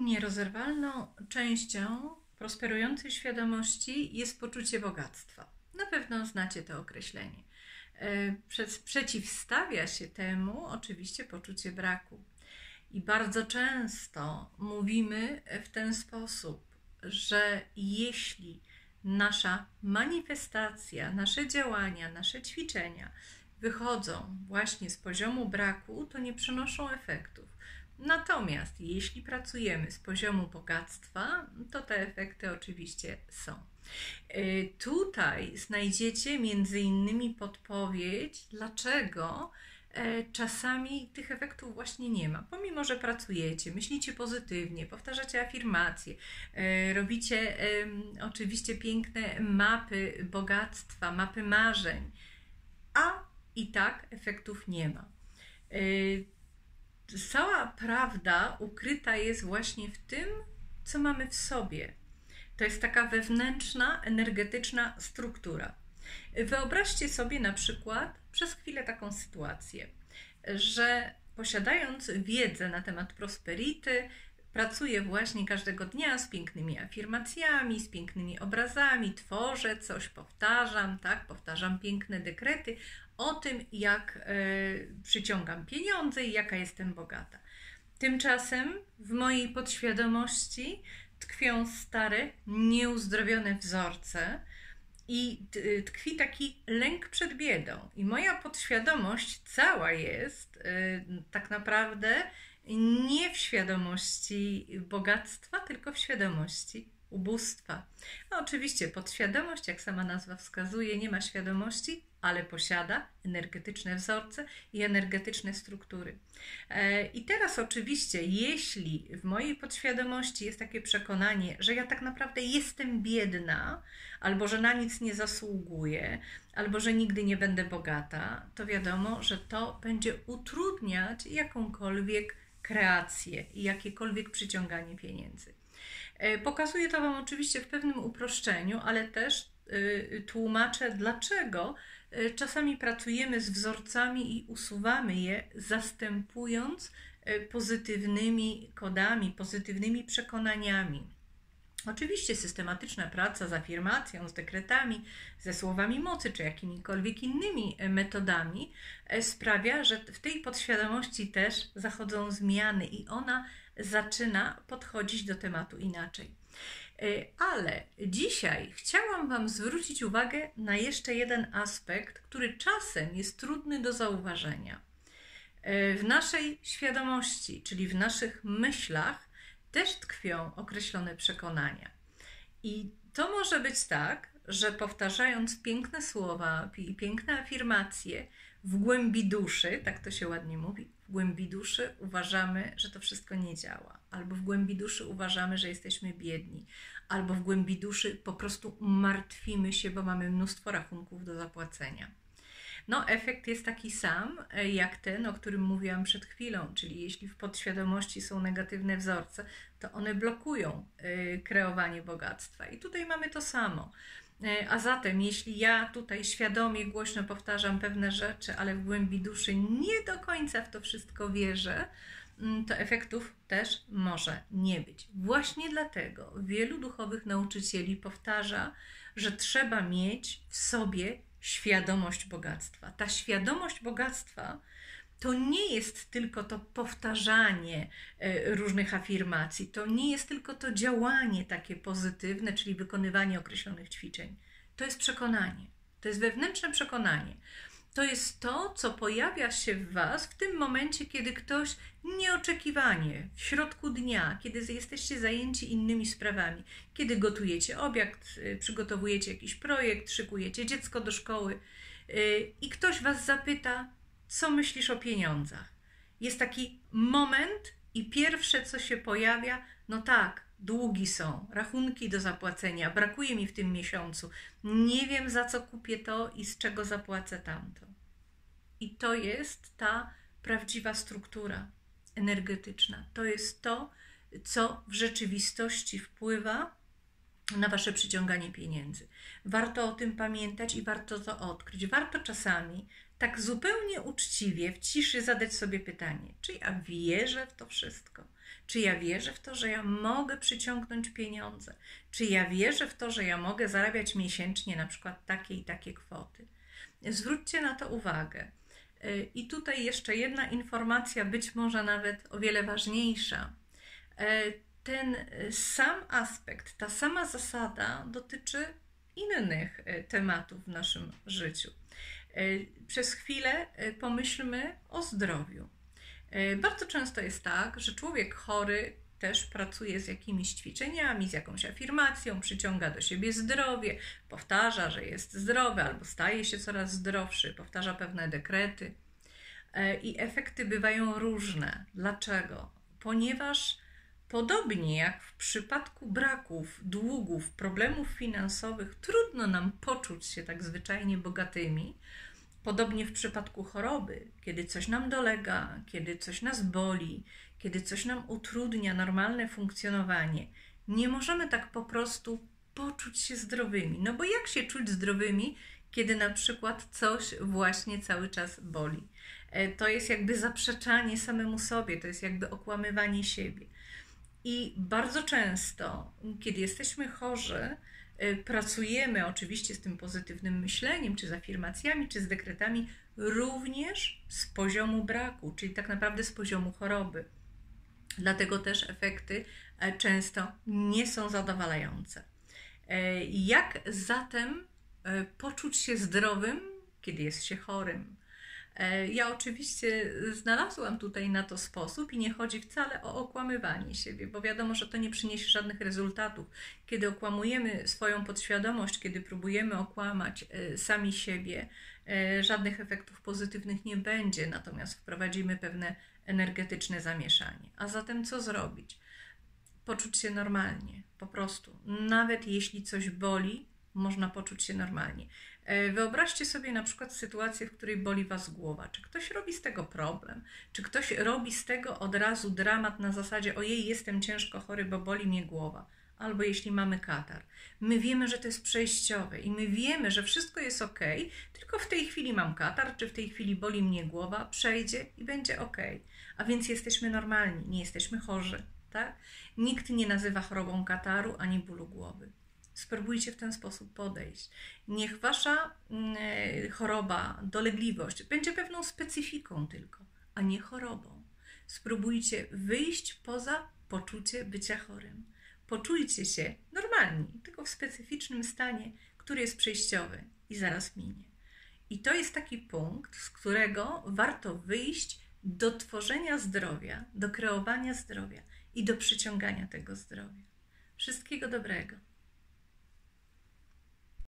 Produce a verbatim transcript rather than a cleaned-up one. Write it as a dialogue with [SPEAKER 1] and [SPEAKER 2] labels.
[SPEAKER 1] Nierozerwalną częścią prosperującej świadomości jest poczucie bogactwa. Na pewno znacie to określenie. Przeciwstawia się temu oczywiście poczucie braku. I bardzo często mówimy w ten sposób, że jeśli nasza manifestacja, nasze działania, nasze ćwiczenia wychodzą właśnie z poziomu braku, to nie przynoszą efektów. Natomiast jeśli pracujemy z poziomu bogactwa, to te efekty oczywiście są. Tutaj znajdziecie między innymi podpowiedź, dlaczego czasami tych efektów właśnie nie ma. Pomimo że pracujecie, myślicie pozytywnie, powtarzacie afirmacje, robicie oczywiście piękne mapy bogactwa, mapy marzeń, a i tak efektów nie ma. Cała prawda ukryta jest właśnie w tym, co mamy w sobie. To jest taka wewnętrzna, energetyczna struktura. Wyobraźcie sobie na przykład przez chwilę taką sytuację, że posiadając wiedzę na temat prosperity, pracuję właśnie każdego dnia z pięknymi afirmacjami, z pięknymi obrazami, tworzę coś, powtarzam, tak, powtarzam piękne dekrety o tym, jak e, przyciągam pieniądze i jaka jestem bogata. Tymczasem w mojej podświadomości tkwią stare, nieuzdrowione wzorce i tkwi taki lęk przed biedą. I moja podświadomość cała jest y, tak naprawdę nie w świadomości bogactwa, tylko w świadomości ubóstwa. No, oczywiście podświadomość, jak sama nazwa wskazuje, nie ma świadomości, ale posiada energetyczne wzorce i energetyczne struktury. I teraz oczywiście, jeśli w mojej podświadomości jest takie przekonanie, że ja tak naprawdę jestem biedna, albo że na nic nie zasługuję, albo że nigdy nie będę bogata, to wiadomo, że to będzie utrudniać jakąkolwiek kreację i jakiekolwiek przyciąganie pieniędzy. Pokazuję to Wam oczywiście w pewnym uproszczeniu, ale też tłumaczę, dlaczego czasami pracujemy z wzorcami i usuwamy je, zastępując pozytywnymi kodami, pozytywnymi przekonaniami. Oczywiście systematyczna praca z afirmacją, z dekretami, ze słowami mocy czy jakimikolwiek innymi metodami sprawia, że w tej podświadomości też zachodzą zmiany i ona zaczyna podchodzić do tematu inaczej. Ale dzisiaj chciałam Wam zwrócić uwagę na jeszcze jeden aspekt, który czasem jest trudny do zauważenia. W naszej świadomości, czyli w naszych myślach, też tkwią określone przekonania. I to może być tak, że powtarzając piękne słowa i piękne afirmacje w głębi duszy, tak to się ładnie mówi, w głębi duszy uważamy, że to wszystko nie działa. Albo w głębi duszy uważamy, że jesteśmy biedni. Albo w głębi duszy po prostu martwimy się, bo mamy mnóstwo rachunków do zapłacenia. No, efekt jest taki sam jak ten, o którym mówiłam przed chwilą, czyli jeśli w podświadomości są negatywne wzorce, to one blokują kreowanie bogactwa. I tutaj mamy to samo. A zatem, jeśli ja tutaj świadomie, głośno powtarzam pewne rzeczy, ale w głębi duszy nie do końca w to wszystko wierzę, to efektów też może nie być. Właśnie dlatego wielu duchowych nauczycieli powtarza, że trzeba mieć w sobie świadomość bogactwa. Ta świadomość bogactwa to nie jest tylko to powtarzanie różnych afirmacji, to nie jest tylko to działanie takie pozytywne, czyli wykonywanie określonych ćwiczeń. To jest przekonanie, to jest wewnętrzne przekonanie. To jest to, co pojawia się w Was w tym momencie, kiedy ktoś nieoczekiwanie, w środku dnia, kiedy jesteście zajęci innymi sprawami, kiedy gotujecie obiad, przygotowujecie jakiś projekt, szykujecie dziecko do szkoły i ktoś Was zapyta, co myślisz o pieniądzach. Jest taki moment i pierwsze, co się pojawia, no tak, długi są, rachunki do zapłacenia, brakuje mi w tym miesiącu, nie wiem za co kupię to i z czego zapłacę tamto. I to jest ta prawdziwa struktura energetyczna. To jest to, co w rzeczywistości wpływa na Wasze przyciąganie pieniędzy. Warto o tym pamiętać i warto to odkryć. Warto czasami tak zupełnie uczciwie w ciszy zadać sobie pytanie, czy ja wierzę w to wszystko? Czy ja wierzę w to, że ja mogę przyciągnąć pieniądze? Czy ja wierzę w to, że ja mogę zarabiać miesięcznie na przykład takie i takie kwoty? Zwróćcie na to uwagę. I tutaj jeszcze jedna informacja, być może nawet o wiele ważniejsza. Ten sam aspekt, ta sama zasada dotyczy innych tematów w naszym życiu. Przez chwilę pomyślmy o zdrowiu. Bardzo często jest tak, że człowiek chory też pracuje z jakimiś ćwiczeniami, z jakąś afirmacją, przyciąga do siebie zdrowie, powtarza, że jest zdrowy albo staje się coraz zdrowszy, powtarza pewne dekrety. I efekty bywają różne. Dlaczego? Ponieważ podobnie jak w przypadku braków, długów, problemów finansowych, trudno nam poczuć się tak zwyczajnie bogatymi, podobnie w przypadku choroby, kiedy coś nam dolega, kiedy coś nas boli, kiedy coś nam utrudnia normalne funkcjonowanie, nie możemy tak po prostu poczuć się zdrowymi. No bo jak się czuć zdrowymi, kiedy na przykład coś właśnie cały czas boli? To jest jakby zaprzeczanie samemu sobie, to jest jakby okłamywanie siebie. I bardzo często, kiedy jesteśmy chorzy, pracujemy oczywiście z tym pozytywnym myśleniem, czy z afirmacjami, czy z dekretami, również z poziomu braku, czyli tak naprawdę z poziomu choroby. Dlatego też efekty często nie są zadowalające. Jak zatem poczuć się zdrowym, kiedy jest się chorym? Ja oczywiście znalazłam tutaj na to sposób i nie chodzi wcale o okłamywanie siebie, bo wiadomo, że to nie przyniesie żadnych rezultatów. Kiedy okłamujemy swoją podświadomość, kiedy próbujemy okłamać sami siebie, żadnych efektów pozytywnych nie będzie, natomiast wprowadzimy pewne energetyczne zamieszanie. A zatem co zrobić? Poczuć się normalnie, po prostu. Nawet jeśli coś boli, można poczuć się normalnie. Wyobraźcie sobie na przykład sytuację, w której boli was głowa. Czy ktoś robi z tego problem? Czy ktoś robi z tego od razu dramat na zasadzie ojej, jestem ciężko chory, bo boli mnie głowa? Albo jeśli mamy katar. My wiemy, że to jest przejściowe i my wiemy, że wszystko jest ok, tylko w tej chwili mam katar, czy w tej chwili boli mnie głowa, przejdzie i będzie ok. A więc jesteśmy normalni, nie jesteśmy chorzy, tak? Nikt nie nazywa chorobą kataru ani bólu głowy. Spróbujcie w ten sposób podejść. Niech wasza y, choroba, dolegliwość będzie pewną specyfiką tylko, a nie chorobą. Spróbujcie wyjść poza poczucie bycia chorym. Poczujcie się normalni, tylko w specyficznym stanie, który jest przejściowy i zaraz minie. I to jest taki punkt, z którego warto wyjść do tworzenia zdrowia, do kreowania zdrowia i do przyciągania tego zdrowia. Wszystkiego dobrego.